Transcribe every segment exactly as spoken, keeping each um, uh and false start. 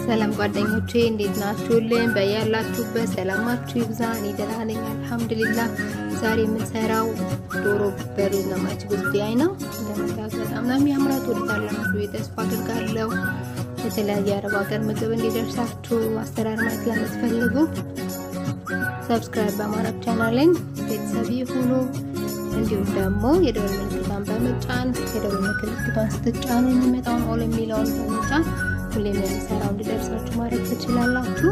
ሰላም ጓደኞቼ እንዴት ናችሁልኝ? በያላችሁበት ሰላማችሁ ይብዛ። እኔ ደህና ነኝ አልሐምዱሊላህ። ዛሬ የምንሰራው ዶሮ በሩዝ ነው ማለት ጉዳይ ነው። እንደምታውቁት በጣም ነው የሚያምረው። ትወዱታላችሁ ተስፋ አድርጋለሁ። የተለያየ አረብ ሀገር ምግብ እንዲደርሳችሁ አሰራር ማየት ለምትፈልጉ ሰብስክራይብ በማድረግ ቻናሌን ቤተሰብ ይሁኑ። እንዲሁም ደግሞ የደወል ምልክቷን በመጫን የደወል ምልክቷን ስትጫኑ የሚመጣውን ኦል የሚለውን በመጫን ሁሌም የምሰራው እንዲደርሳችሁ ማድረግ ትችላላችሁ።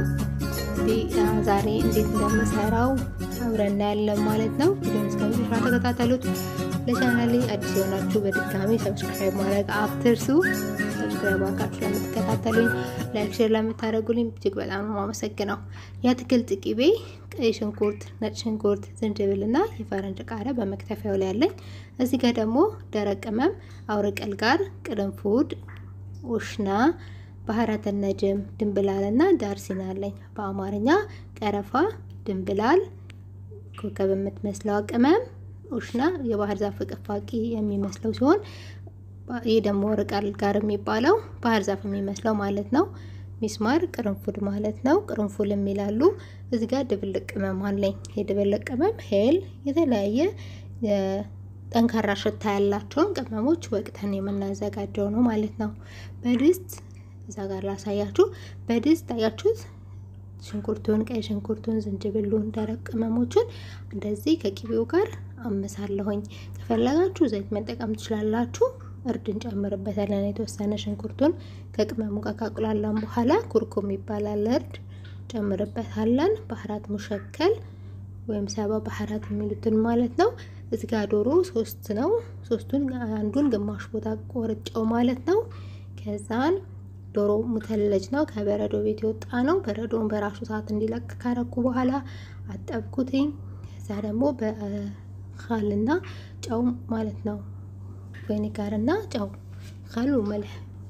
ዛሬ እንዴት እንደምሰራው አብረን እናያለን ማለት ነው። ቪዲዮውን እስከ መጨረሻ ተከታተሉት። ለቻናሌ አዲስ የሆናችሁ በድጋሚ ሰብስክራይብ ማድረግ አትርሱ። ሰብስክራይብ አድርጋችሁ ለምትከታተሉኝ ላይክ ሼር ለምታደርጉልኝ እጅግ በጣም ነው የማመሰግነው። የአትክልት ቅቤ፣ ቀይ ሽንኩርት፣ ነጭ ሽንኩርት፣ ዝንጅብልና የፈረንጅ ቃሪያ በመክተፊያው ላይ ያለኝ። እዚህ ጋር ደግሞ ደረቅ ቅመም አውርቀል ጋር ቅርንፉድ፣ ኡሽና፣ ባህራት ነጅም፣ ድንብላልና ዳርሲና አለኝ። በአማርኛ ቀረፋ፣ ድንብላል፣ ኮከብ የምትመስለው ቅመም፣ ኡሽና የባህር ዛፍ ፍቅፋቂ የሚመስለው ሲሆን ይሄ ደግሞ ወርቃል ጋር የሚባለው ባህር ዛፍ የሚመስለው ማለት ነው። ሚስማር ቅርንፉድ ማለት ነው። ቅርንፉል የሚላሉ እዚህ ጋር ድብልቅ ቅመም አለኝ። የድብልቅ ቅመም ሄል የተለያየ ጠንካራ ሽታ ያላቸውን ቅመሞች ወቅተን የምናዘጋጀው ነው ማለት ነው። በድስት እዛ ጋር ላሳያችሁ። በድስት ታያችሁት ሽንኩርቱን፣ ቀይ ሽንኩርቱን፣ ዝንጅብሉን፣ ደረቅ ቅመሞችን እንደዚህ ከቂቤው ጋር አመሳለሁኝ። ከፈለጋችሁ ዘይት መጠቀም ትችላላችሁ። እርድ እንጨምርበታለን። የተወሰነ ሽንኩርቱን ከቅመሙ ጋር ካቁላላን በኋላ ኩርኩም ይባላል እርድ ጨምርበታለን። ባህራት ሙሸከል ወይም ሰባ ባህራት የሚሉትን ማለት ነው። እዚህ ጋር ዶሮ ሶስት ነው። ሶስቱን አንዱን ግማሽ ቦታ ቆርጬው ማለት ነው። ከዛን ዶሮ ሙተለጅ ነው፣ ከበረዶ ቤት የወጣ ነው። በረዶን በራሱ ሰዓት እንዲለቅ ካረኩ በኋላ አጠብኩትኝ። ከዛ ደግሞ በኻልና ጨው ማለት ነው ቪኒጋርና ጨው ካሉ መልህ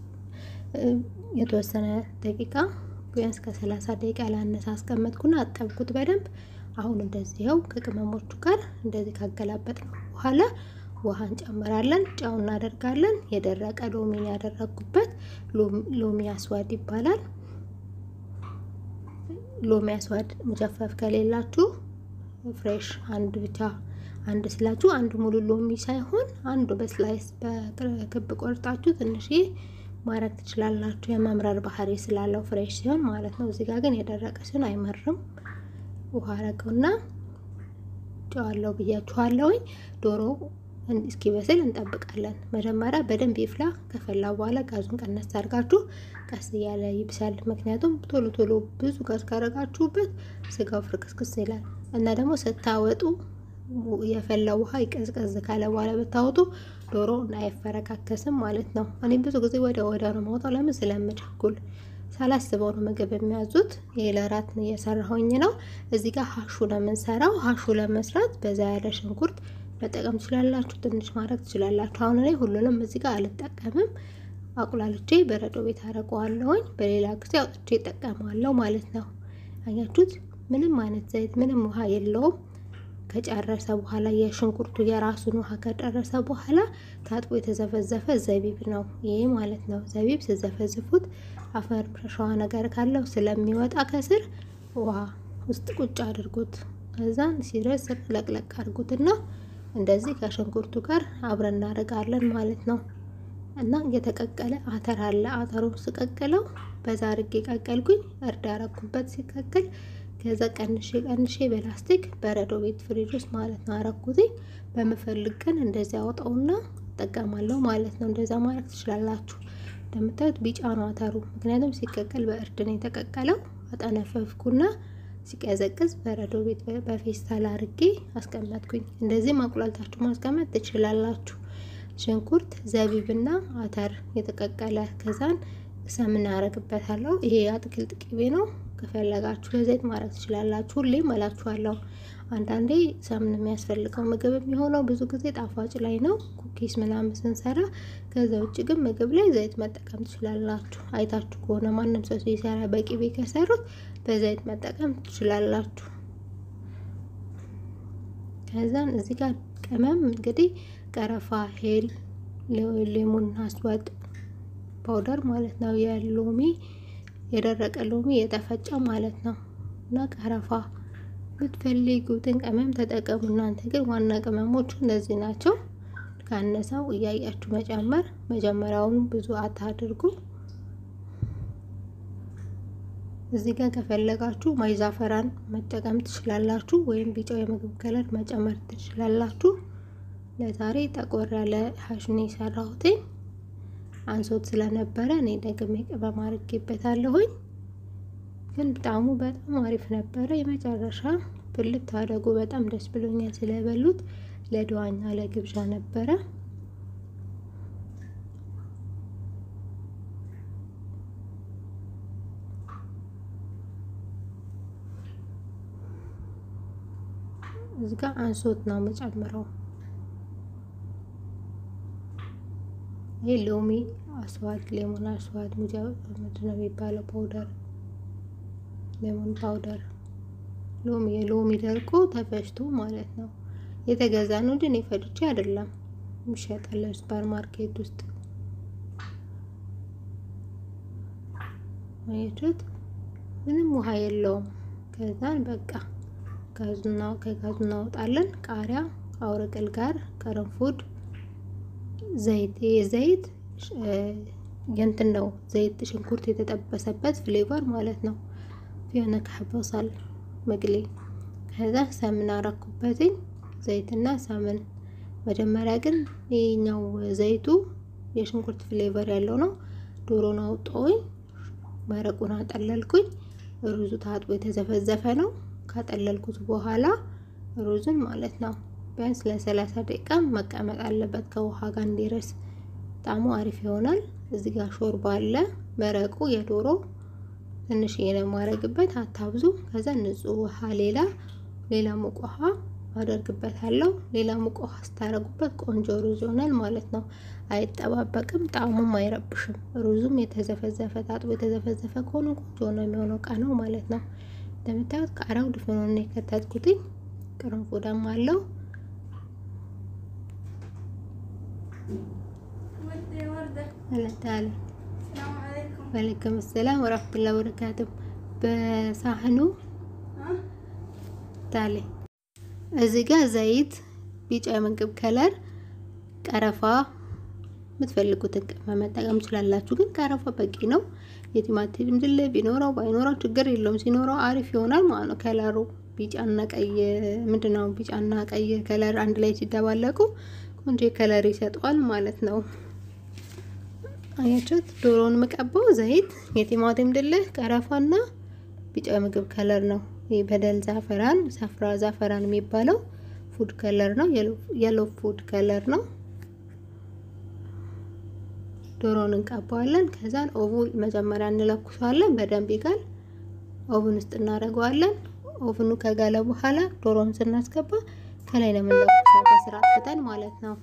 የተወሰነ ደቂቃ ቢያንስ ከሰላሳ ደቂቃ ላነሳ አስቀመጥኩና አጠብኩት በደንብ። አሁን እንደዚህው ከቅመሞቹ ጋር እንደዚህ ካገላበጥን በኋላ ውሃ እንጨምራለን፣ ጨው እናደርጋለን። የደረቀ ሎሚ ያደረኩበት ሎሚ አስዋድ ይባላል። ሎሚ አስዋድ ሙጀፈፍ ከሌላችሁ ፍሬሽ አንድ ብቻ አንድ ስላችሁ አንድ ሙሉ ሎሚ ሳይሆን አንዱ በስላይስ በክብ ቆርጣችሁ ትንሽ ማረግ ትችላላችሁ። የመምረር ባህሪ ስላለው ፍሬሽ ሲሆን ማለት ነው። እዚህ ጋር ግን የደረቀ ሲሆን አይመርም። ውሃ አረገውና ጨዋለው ብያችኋለሁ። ዶሮ እስኪበስል እንጠብቃለን። መጀመሪያ በደንብ ይፍላ። ከፈላ በኋላ ጋዙን ቀነስ አድርጋችሁ ቀስ እያለ ይብሳል። ምክንያቱም ቶሎ ቶሎ ብዙ ጋዝ ካረጋችሁበት ስጋው ፍርክስክስ ይላል እና ደግሞ ስታወጡ የፈላ ውሃ ይቀዝቀዝ ካለ በኋላ ብታወጡ ዶሮ አይፈረካከስም ማለት ነው። እኔ ብዙ ጊዜ ወደ ወደ ነው ማውጣው ለምን ስለምቸኩል ሳላስበው ነው ምግብ የሚያዙት። የለራት ነው እየሰራሁኝ ነው። እዚህ ጋር ሀሹ ነው የምንሰራው። ሀሹ ለመስራት በዛ ያለ ሽንኩርት መጠቀም ትችላላችሁ፣ ትንሽ ማድረግ ትችላላችሁ። አሁን ላይ ሁሉንም እዚህ ጋር አልጠቀምም። አቁላልቼ በረዶ ቤት አረጋዋለሁኝ። በሌላ ጊዜ አውጥቼ እጠቀማለሁ ማለት ነው። አያችሁት? ምንም አይነት ዘይት ምንም ውሃ የለውም። ከጨረሰ በኋላ የሽንኩርቱ የራሱን ውሃ ከጨረሰ በኋላ ታጥቦ የተዘፈዘፈ ዘቢብ ነው ይሄ ማለት ነው። ዘቢብ ሲዘፈዝፉት አፈር ሸዋ ነገር ካለው ስለሚወጣ ከስር ውሃ ውስጥ ቁጭ አድርጉት። ከዛን ሲረስ ለቅለቅ አድርጉትና እንደዚህ ከሽንኩርቱ ጋር አብረን እናደርጋለን ማለት ነው። እና የተቀቀለ አተር አለ። አተሩን ስቀቅለው በዛ አድርጌ ቀቀልኩኝ። እርድ አረኩበት ሲቀቅል። ከዛ ቀንሼ ቀንሼ በላስቲክ በረዶ ቤት ፍሪጅ ውስጥ ማለት ነው አረኩትኝ። በመፈልግ ቀን እንደዚህ አወጣውና ተጠቀማለሁ ማለት ነው። እንደዛ ማድረግ ትችላላችሁ። እንደምታዩት ቢጫ ነው አተሩ፣ ምክንያቱም ሲቀቀል በእርድ ነው የተቀቀለው። አጠነፈፍኩና ሲቀዘቅዝ በረዶ ቤት በፌስታል አድርጌ አስቀመጥኩኝ። እንደዚህ ማቁላልታችሁ ማስቀመጥ ትችላላችሁ። ሽንኩርት፣ ዘቢብና አተር የተቀቀለ ከዛን ሰምን አረግበታለሁ። ይሄ አትክልት ቅቤ ነው። ከፈለጋችሁ ለዘይት ማድረግ ትችላላችሁ። ሁሌም እላችኋለሁ አንዳንዴ ሰምን የሚያስፈልገው ምግብ የሚሆነው ብዙ ጊዜ ጣፋጭ ላይ ነው፣ ኩኪስ ምናምን ስንሰራ። ከዛ ውጭ ግን ምግብ ላይ ዘይት መጠቀም ትችላላችሁ። አይታችሁ ከሆነ ማንም ሰው ሲሰራ በቅቤ ከሰሩት በዘይት መጠቀም ትችላላችሁ። ከዛን እዚህ ጋር ቅመም እንግዲህ ቀረፋ፣ ሄል፣ ሌሞን አስዋድ ፓውደር ማለት ነው፣ የሎሚ የደረቀ ሎሚ የተፈጨ ማለት ነው። እና ቀረፋ ብትፈልጉትን ቅመም ተጠቀሙ። እናንተ ግን ዋና ቅመሞቹ እነዚህ ናቸው። ካነሳው እያያችሁ መጨመር። መጀመሪያውን ብዙ አታድርጉ። እዚህ ጋር ከፈለጋችሁ ማይዛፈራን መጠቀም ትችላላችሁ፣ ወይም ቢጫው የምግብ ከለር መጨመር ትችላላችሁ። ለዛሬ ጠቆር ያለ ሀሽኒ ሰራሁት። አንሶት ስለነበረ እኔ ደግሜ ቅመም አድርጌበታለሁኝ። ግን ጣዕሙ በጣም አሪፍ ነበረ። የመጨረሻ ብልት ታደጉ በጣም ደስ ብሎኛል ስለበሉት። ለዱዓና ለግብዣ ነበረ። እዚህ ጋር አንሶት ነው መጨመረው። ይሄ ሎሚ አስዋድ ሌሞን አስዋድ ሙጃ ምንድን ነው የሚባለው? ፓውደር ሌሞን ፓውደር ሎሚ የሎሚ ደርቆ ተፈጭቶ ማለት ነው። የተገዛ ነው እንጂ እኔ ፈጭቼ አይደለም። የሚሸጠው ሱፐር ማርኬት ውስጥ አያችሁት? ምንም ውሃ የለውም። ከዛን በቃ ጋዙና ከጋዙ እናወጣለን። ቃሪያ አውረቀል ጋር ቀረንፉድ ዘይት ዘይት የእንትን ነው ዘይት ሽንኩርት የተጠበሰበት ፍሌቨር ማለት ነው። የሆነ ከበሳል መግሌ ከዛ ሰምን አረኩበትኝ ዘይትና ሰምን። መጀመሪያ ግን ይሄኛው ዘይቱ የሽንኩርት ፍሌቨር ያለው ነው። ዶሮን አውጣውኝ መረቁን አጠለልኩኝ። ሩዙ ታጥቦ የተዘፈዘፈ ነው። ካጠለልኩት በኋላ ሩዝን ማለት ነው ቢያንስ ለሰላሳ ደቂቃ መቀመጥ አለበት ከውሃ ጋር እንዲረስ ጣዕሙ አሪፍ ይሆናል። እዚህ ጋር ሾርባ አለ። መረቁ የዶሮ ትንሽ የማረግበት አታብዙ። ከዛ ንጹህ ውሃ ሌላ ሌላ ሙቅ ውሃ አደርግበታለሁ። ሌላ ሙቅ ውሃ ስታረጉበት ቆንጆ ሩዝ ይሆናል ማለት ነው። አይጠባበቅም፣ ጣዕሙም አይረብሽም። ሩዙም የተዘፈዘፈ ታጥቦ የተዘፈዘፈ ከሆነ ቆንጆ ነው የሚሆነው ቃ ነው ማለት ነው። እንደምታዩት ቃሪያው ድፍኑን ነው የከተትኩት። ቅርንፉድም አለው። አለታለ ሰላም አለይኩም ወአለይኩም ሰላም ወራህመቱላሂ ወበረካቱ። በሳህኑ ታለ እዚህ ጋር ዘይት፣ ቢጫ የምግብ ከለር፣ ቀረፋ የምትፈልጉትን ቅመም መጠቀም ትችላላችሁ። ግን ቀረፋ በቂ ነው። የቲማቲም ድል ቢኖረው ባይኖረው ችግር የለውም። ሲኖረው አሪፍ ይሆናል ማለት ነው። ከለሩ ቢጫና ቀይ ምንድነው ቢጫና ቀይ ከለር አንድ ላይ ሲደባለቁ ቆንጆ ከለር ይሰጣል ማለት ነው። አያችሁት? ዶሮውን መቀባው ዘይት፣ የቲማቲም ድል፣ ቀረፋና ቢጫ ምግብ ከለር ነው። ይሄ በደል ዛፈራን ሳፍራ ዛፈራን የሚባለው ፉድ ከለር ነው። የሎ ፉድ ከለር ነው። ዶሮውን እንቀባዋለን። ከዛን ኦቭን መጀመሪያ እንለኩሳለን። በደንብ ይጋል። ኦቭን ውስጥ እናደርገዋለን። ኦቭኑ ከጋለ በኋላ ዶሮውን ስናስገባ ከላይ ነው የምንለኩሰው በስርዓት ፈተን ማለት ነው።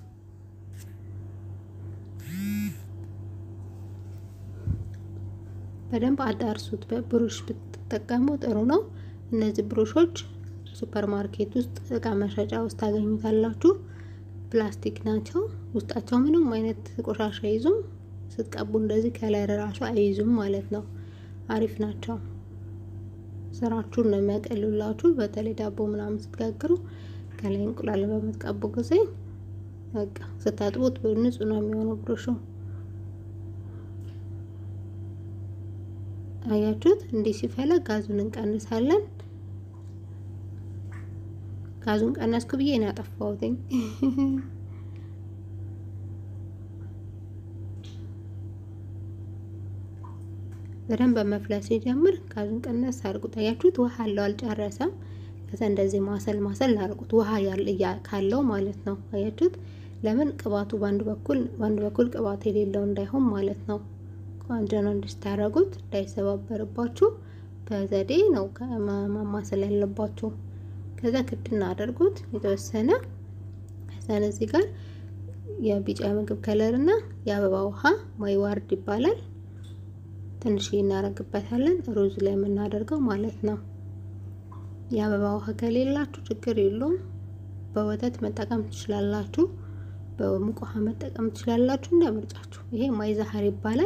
በደንብ አዳርሱት። በብሩሽ ብትጠቀሙ ጥሩ ነው። እነዚህ ብሩሾች ሱፐር ማርኬት ውስጥ እቃ መሸጫ ውስጥ ታገኙታላችሁ። ፕላስቲክ ናቸው። ውስጣቸው ምንም አይነት ቆሻሻ አይዙም። ስትቀቡ እንደዚህ ከላይ ራሱ አይዙም ማለት ነው። አሪፍ ናቸው። ስራችሁን ነው የሚያቀሉላችሁ። በተለይ ዳቦ ምናምን ስትጋግሩ ከላይ እንቁላል በመትቀቡ ጊዜ በቃ ስታጥቡት ንጹህ ነው የሚሆነው ብሩሹ። አያችሁት? እንዲህ ሲፈላ ጋዙን እንቀንሳለን። ጋዙን ቀነስኩ ብዬ ነው ያጠፋሁት። በደንብ መፍላት ሲጀምር ጋዙን ቀነስ አድርጉት። አያችሁት? ውሃ አለው አልጨረሰም። ከዛ እንደዚህ ማሰል ማሰል አድርጉት ውሃ ያለ ካለው ማለት ነው። አያችሁት? ለምን ቅባቱ ባንድ በኩል ባንድ በኩል ቅባት የሌለው እንዳይሆን ማለት ነው። ቆንጆ ነው እንድታረጉት እንዳይሰባበርባችሁ በዘዴ ነው ማማሰል ያለባችሁ። ከዛ ክድና አድርጉት የተወሰነ። ከዛ እዚህ ጋር የቢጫ ምግብ ከለር እና የአበባ ውሃ ማይዋርድ ይባላል ትንሽ እናረግበታለን። ሩዝ ላይ የምናደርገው ማለት ነው። የአበባ ውሃ ከሌላችሁ ችግር የለውም። በወተት መጠቀም ትችላላችሁ። በሙቅ ውሃ መጠቀም ትችላላችሁ እንደ ምርጫችሁ። ይሄ ማይዛህር ይባላል።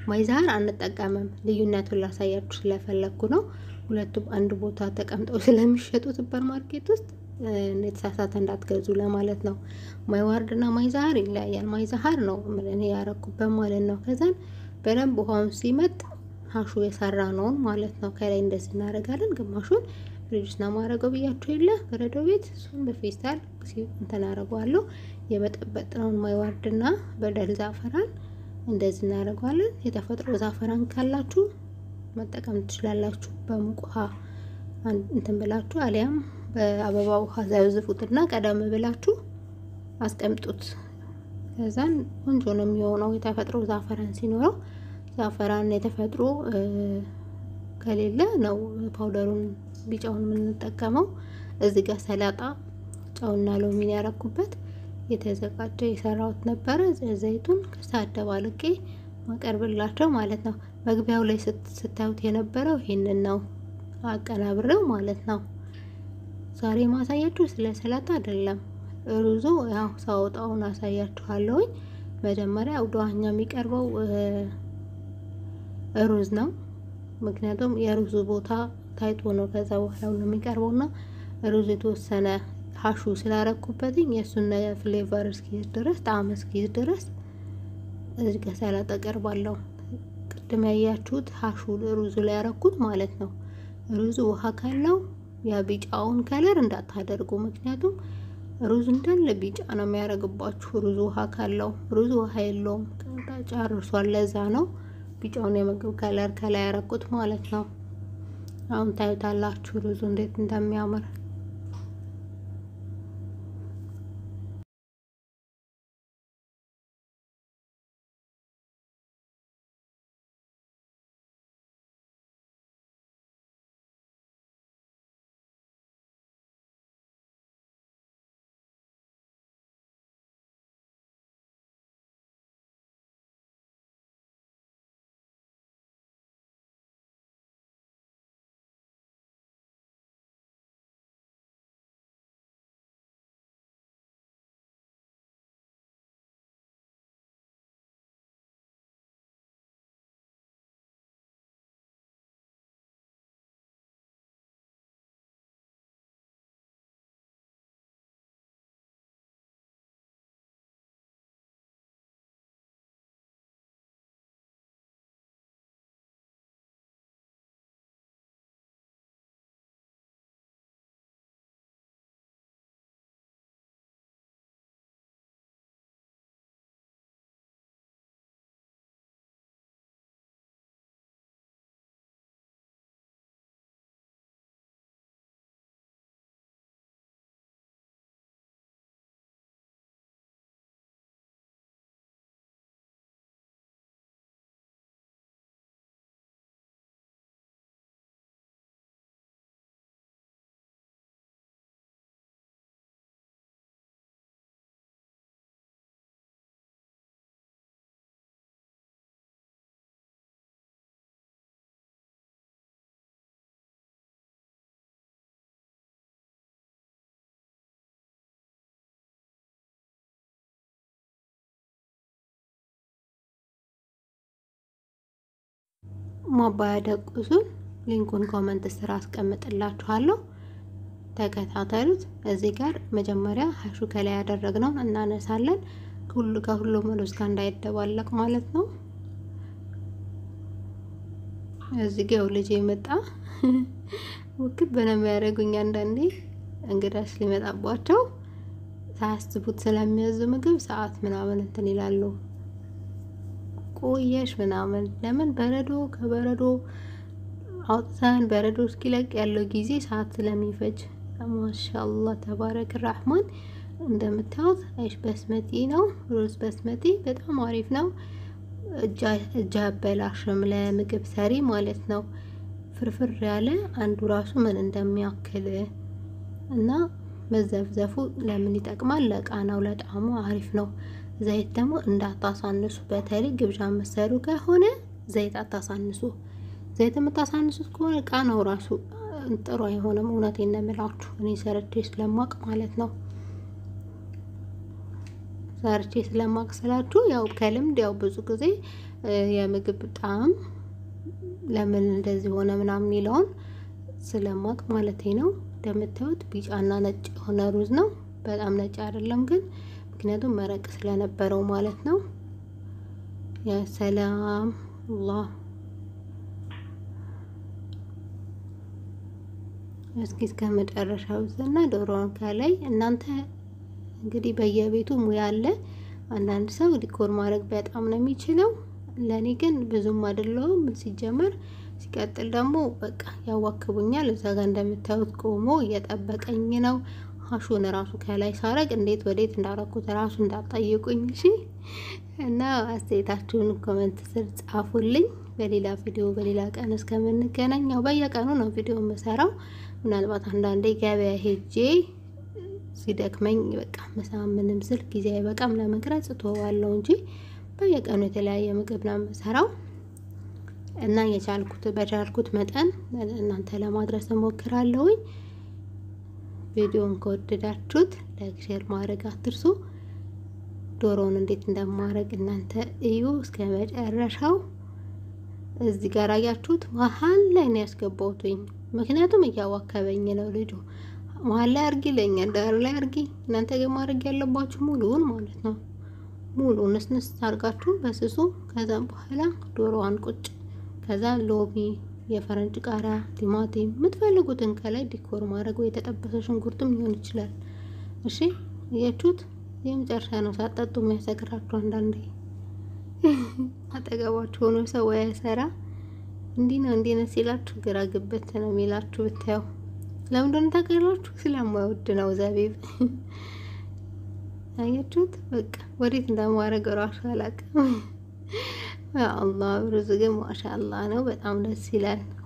ማይዛር አንጠቀምም። ልዩነቱን ላሳያችሁ ስለፈለኩ ነው። ሁለቱም አንድ ቦታ ተቀምጠው ስለሚሸጡ ሱፐር ማርኬት ውስጥ የተሳሳተ እንዳትገዙ ለማለት ነው። ማይዋርድና ማይዛር ይለያያል። ማይዛር ነው እኔ ያረኩበት ማለት ነው። ከዛን በደንብ ውሃውን ሲመጥ ሀሹ የሰራ ነውን ማለት ነው። ከላይ እንደዚህ እናደርጋለን። ግማሹን ፍሪጅ ውስጥ ነው ማረገው ብያችሁ የለ በረዶ ቤት እሱን በፌስታል እንትን አደርገዋለሁ። የበጠበጥነውን ማይዋርድና በደል ዛፈራን እንደዚህ እናደርገዋለን። የተፈጥሮ ዛፈራን ካላችሁ መጠቀም ትችላላችሁ። በሙቅ ውሃ እንትን ብላችሁ አሊያም በአበባ ውሃ ዘብዝፉትና ቀደም ብላችሁ አስቀምጡት። ከዛን ቆንጆ ነው የሚሆነው። የተፈጥሮ ዛፈራን ሲኖረው ዛፈራን የተፈጥሮ ከሌለ ነው ፓውደሩን ቢጫውን የምንጠቀመው። እዚህ ጋር ሰላጣ ጨውና ሎሚን ያረኩበት የተዘጋጀ የሰራሁት ነበረ። ዘይቱን ከሳደባልቄ ማቀርብላቸው ማለት ነው። መግቢያው ላይ ስታዩት የነበረው ይሄንን ነው አቀናብረው ማለት ነው። ዛሬ ማሳያችሁ ስለ ሰላጣ አይደለም። ሩዙ ያው ሳወጣውን አሳያችኋለሁ። መጀመሪያ ወደኛ የሚቀርበው ሩዝ ነው። ምክንያቱም የሩዙ ቦታ ታይቶ ነው ከዛ በኋላ ነው የሚቀርበውና ሩዝ የተወሰነ ሀሹ ስላረኩበትኝ የሱን ፍሌቨር እስኪይዝ ድረስ ጣዕም እስኪይዝ ድረስ እዚህ ጋር ሰላጣ ቀርባለሁ። ቅድም ያያችሁት ሀሹ ሩዙ ላይ ያረኩት ማለት ነው። ሩዙ ውሃ ካለው ያ ቢጫውን ከለር እንዳታደርጉ፣ ምክንያቱም ሩዝ እንዳለ ቢጫ ነው የሚያረግባችሁ። ሩዙ ውሃ ካለው ሩዙ ውሃ የለውም ጨርሷል። ለዛ ነው ቢጫውን የምግብ ከለር ከላይ ያረኩት ማለት ነው። አሁን ታዩታላችሁ ሩዙ እንዴት እንደሚያምር። ማባያ ደቁሱን ሊንኩን ኮሜንት ስራ አስቀምጥላችኋለሁ። ተከታተሉት። እዚህ ጋር መጀመሪያ ሀሹ ከላይ ያደረግነው እናነሳለን። ሁሉ ከሁሉም ሩዝ ጋር እንዳይደባለቅ ማለት ነው። እዚህ ጋር ልጅ የመጣ ወክብ በነም ያደርጉኝ አንዳንዴ እንግዳስ ሊመጣባቸው ሳያስቡት ስለሚያዙ ምግብ ሰዓት ምናምን እንትን ይላሉ። ቆየሽ ምናምን ለምን በረዶ ከበረዶ አውጥተን በረዶ እስኪለቅ ያለው ጊዜ ሰዓት ስለሚፈጅ ማሻአላህ ተባረክ ረህማን። እንደምታዩት አይሽ በስመቲ ነው። ሩዝ በስመቲ በጣም አሪፍ ነው። እጃ እጃ በላሽም ለምግብ ሰሪ ማለት ነው። ፍርፍር ያለ አንዱ ራሱ ምን እንደሚያክል እና መዘፍዘፉ ለምን ይጠቅማል? ለቃናው ለጣዕሙ አሪፍ ነው። ዘይት ደግሞ እንዳታሳንሱ። በተለይ ግብዣ መሰሩ ከሆነ ዘይት አታሳንሱ። ዘይት የምታሳንሱት ከሆነ ቃናው ራሱ ጥሩ አይሆንም። እውነቴን ነው የምላችሁ እኔ ሰርቼ ስለማቅ ማለት ነው። ሰርቼ ስለማቅ ስላችሁ ያው ከልምድ ያው ብዙ ጊዜ የምግብ ጣዕም ለምን እንደዚህ ሆነ ምናምን ይለውን ስለማቅ ማለቴ ነው። እንደምታዩት ቢጫና ነጭ የሆነ ሩዝ ነው። በጣም ነጭ አይደለም ግን ምክንያቱም መረቅ ስለነበረው ማለት ነው። ያ ሰላም አላህ። እስኪ እስከ መጨረሻው ዘና ዶሮውን ከላይ እናንተ እንግዲህ በየቤቱ ሙያ አለ። አንዳንድ ሰው ዲኮር ማድረግ በጣም ነው የሚችለው። ለኔ ግን ብዙም አይደለም ሲጀመር። ሲቀጥል ደግሞ በቃ ያዋክቡኛል። እዛ ጋር እንደምታዩት ቆሞ እየጠበቀኝ ነው። ሀሹን ራሱ ከላይ ሳረግ እንዴት ወዴት እንዳረኩት ራሱ እንዳጠይቁኝ እሺ። እና አስተያየታችሁን ኮሜንት ስር ጻፉልኝ። በሌላ ቪዲዮ በሌላ ቀን እስከምንገናኝ ያው በየቀኑ ነው ቪዲዮ የምሰራው። ምናልባት አንዳንዴ ገበያ ሄጄ ሲደክመኝ በቃ ምሳ ምንም ስል ጊዜ አይበቃም ለመቅረጽ እተዋለሁ እንጂ በየቀኑ የተለያየ ምግብ ነው የምሰራው። እና የቻልኩት በቻልኩት መጠን እናንተ ለማድረስ እሞክራለሁኝ። ቪዲዮን ከወደዳችሁት ላይክ ሼር ማድረግ አትርሱ። ዶሮውን እንዴት እንደማረግ እናንተ እዩ እስከ መጨረሻው። እዚህ ጋር አያችሁት መሀል ላይ ነው ያስገባሁትኝ ምክንያቱም እያዋከበኝ ነው ልጁ። መሀል ላይ አርጊ ለኛል ዳር ላይ አርጊ። እናንተ ግን ማድረግ ያለባችሁ ሙሉውን ማለት ነው። ሙሉውን ንስንስ አርጋችሁ በስሱ ከዛም በኋላ ዶሮዋን ቁጭ ከዛ ሎሚ የፈረንጅ ቃሪያ ቲማቲም የምትፈልጉትን ከላይ ዲኮር ማድረግ ወይ የተጠበሰ ሽንኩርትም ሊሆን ይችላል። እሺ እያችሁት የመጨረሻ ነው። ሳጠጡ የሚያሰግራችሁ አንዳንዴ አጠገባችሁ ሆኖ ሰው ያሰራ እንዲህ ነው እንዲህ ነው ሲላችሁ ግራ ግብት ነው የሚላችሁ ብታዩ። ለምን እንደሆነ ታውቃላችሁ? ስለማይወድ ነው ዘቢብ። አያችሁት በቃ ወዴት እንደማረግ ራሱ አላውቅም። አላህ ሩዝ ግን ማሻአላህ ነው። በጣም ደስ ይላል።